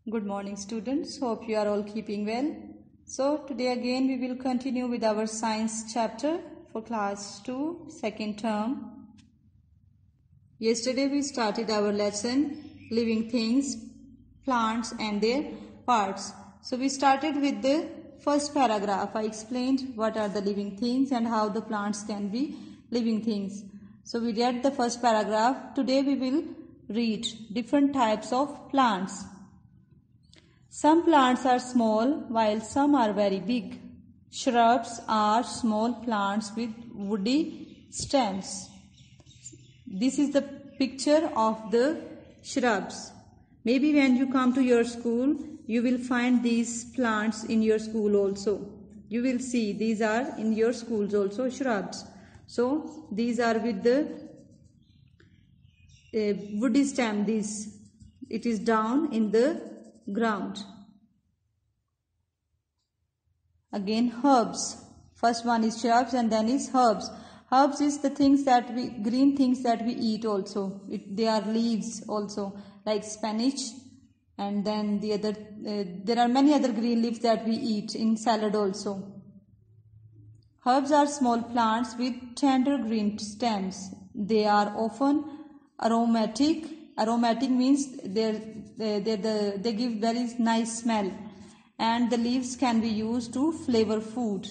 Good morning students, hope you are all keeping well. So today again we will continue with our science chapter for class 2 second term. Yesterday we started our lesson living things, plants and their parts. So we started with the first paragraph. I explained what are the living things and how the plants can be living things. So we read the first paragraph. Today we will read different types of plants. Some plants are small while some are very big. Shrubs are small plants with woody stems. This is the picture of the shrubs. Maybe when you come to your school, you will find these plants in your school also. You will see these are in your schools also shrubs. So these are with the woody stem. It is down in the ground. Again, herbs. First one is shrubs and then is herbs. Herbs is the things that green things that we eat also. They are leaves also, like spinach, and then the other. There are many other green leaves that we eat in salad also. Herbs are small plants with tender green stems. They are often aromatic. Aromatic means they give very nice smell, and the leaves can be used to flavor food.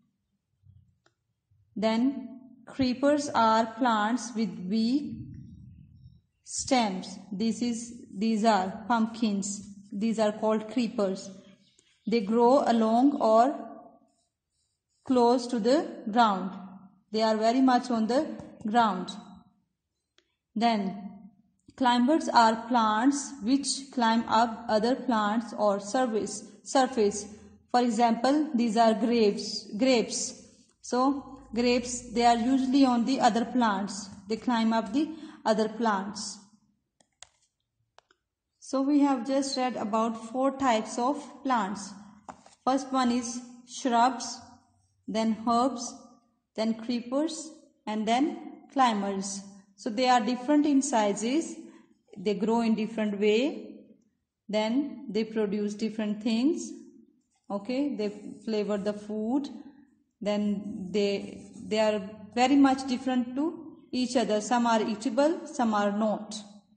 Then creepers are plants with weak stems. These are pumpkins. These are called creepers. They grow along or close to the ground. They are very much on the ground. Then climbers are plants which climb up other plants or surface. For example, these are grapes. So grapes, they are usually on the other plants. They climb up the other plants. So we have just read about 4 types of plants. First one is shrubs, then herbs, then creepers, and then climbers. So they are different in sizes. They grow in different way. Then they produce different things. Okay, they flavor the food. Then they are very much different to each other. Some are eatable, some are not.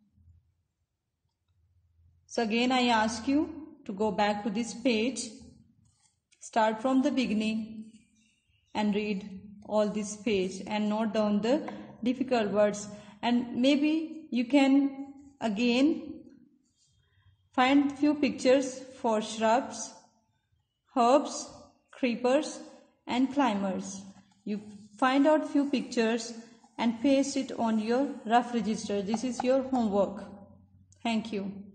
So again I ask you to go back to this page. Start from the beginning and read all this page and note down the difficult words. And maybe you can again find few pictures for shrubs, herbs, creepers and climbers. You find out few pictures and paste it on your rough register. This is your homework. Thank you.